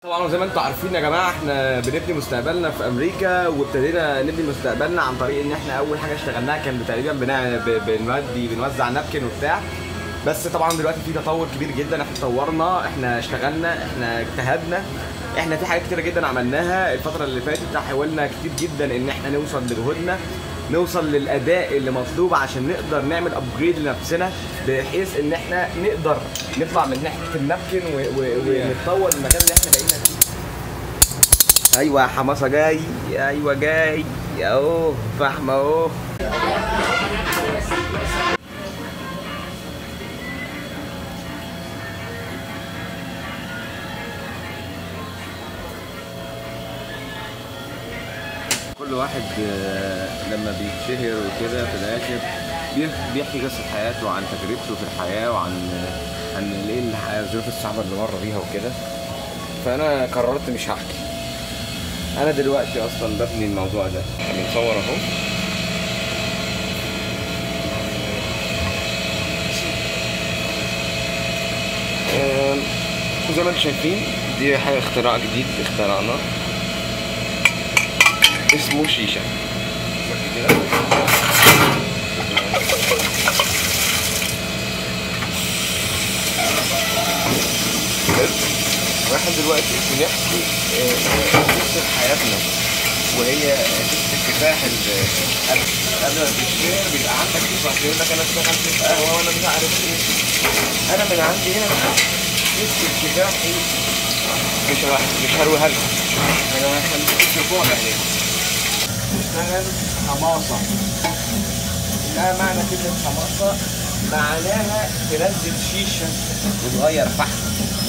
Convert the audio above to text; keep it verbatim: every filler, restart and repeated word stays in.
طبعا زي ما انتم عارفين يا جماعه احنا بنبني مستقبلنا في امريكا، وابتدينا نبني مستقبلنا عن طريق ان احنا اول حاجه اشتغلناها كان تقريبا بنودي بنوزع نابكن وبتاع. بس طبعا دلوقتي في تطور كبير جدا، احنا اتطورنا، احنا اشتغلنا، احنا اجتهدنا، احنا في حاجات كتيره جدا عملناها الفتره اللي فاتت. حاولنا كتير جدا ان احنا نوصل لجهودنا، نوصل للاداء اللي مطلوب عشان نقدر نعمل ابجريد لنفسنا، بحيث ان احنا نقدر نطلع من ناحيه النابكن ونتطور المكان اللي احنا بقينا فيه. ايوه يا حماسه جاي، ايوه جاي اهو، فحم اهو. كل واحد لما بيتشهر وكده في الاخر بيحكي قصه حياته عن تجربته في الحياه وعن عن ايه الظروف الصعبه اللي مر بيها وكده. فانا قررت مش هحكي. انا دلوقتي اصلا ببني الموضوع ده، بنصور اهو. زي ما انتم شايفين دي حاجه اختراع جديد اخترعناه اسمه شيشه. واحنا دلوقتي بنحكي قصه حياتنا، وهي قصه الكفاح. قبل ما تشتغل بيبقى عندك كفاح، يقول لك انا اشتغلت في قهوه وانا مش عارف ايه. انا من عندي هنا قصه الكفاح ايه؟ مش مش هرويها لكم، انا هخليكم تشوفوها بعدين. اشتغل حماصه. لا معنى كلمه حماصه معناها تنزل شيشه وتغير فحم.